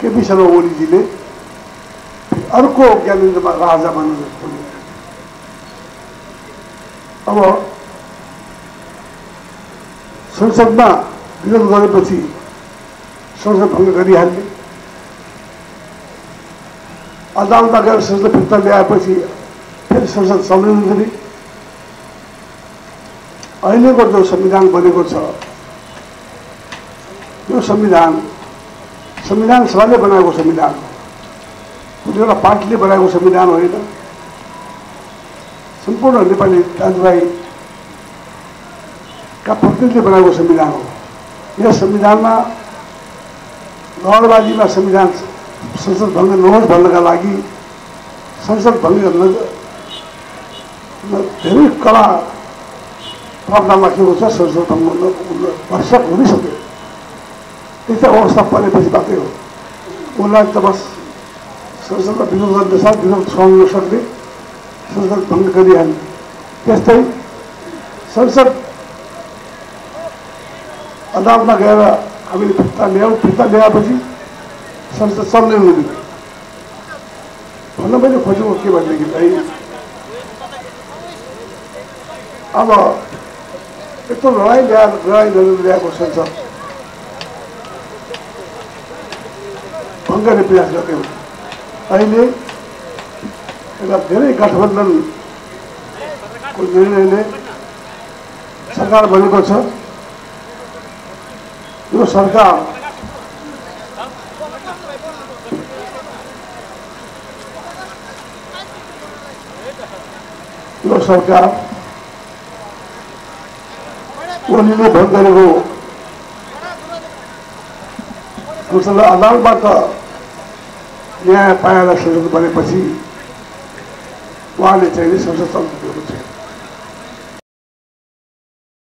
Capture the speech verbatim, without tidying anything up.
केपी शर्मा ओलीजीले अर्को ज्ञानेन्द्रमा राजा बन्न खोले। अब संसदमा विरोध गरेपछि संसद भङ्ग गरिहाल्ने, अदालतमा गएर संसद फिर्ता ल्याएपछि फेरि संसद चल्दैन फेरि। अहिलेको जो संविधान बनेको छ यो संविधान संविधान सभाले बनाएको संविधान हो, कुनै एउटा पार्टीले बनाएको संविधान होइन। सम्पूर्ण नेपाली दाजुभाइका प्रतिनिधिले बनाएको संविधान हो। यस संविधानमा लहरबाजीमा संविधान संसद भङ्ग नहोस् भन्नका लागि संसद भङ्ग गर्न धेरै कला प्रावधान राखेको छ। संसद भङ्ग वर्षक हुनैसक्यो, त्यस्तो अवस्था परेपछि मात्रै हो उसलाई त बस संसदमा विरोध गर्ने साथ विरोध सुहाउन सक्ने, संसद भङ्ग गरिहाल्ने। त्यस्तै संसद अदालतमा गएर हामीले फिर्ता ल्यायौँ, फिर्ता ल्याएपछि संसद चल्ने हुँदैन। भन्न मैले खोजेको के भनेदेखि चाहिँ अब यत्रो लडाइँ ल्याएर लडाइँ गरेर ल्याएको संसद भङ्ग गर्ने प्रयास गर्थ्यौँ। अहिले एउटा धेरै गठबन्धनको निर्णयले सरकार बनेको छ। यो सरकार यो सरकार ओलीले भोट गरेको संसदलाई अदालतबाट न्याय पाएर संसद बनेपछि उहाँले चाहिँ संसद चल्नु दिएको थियो।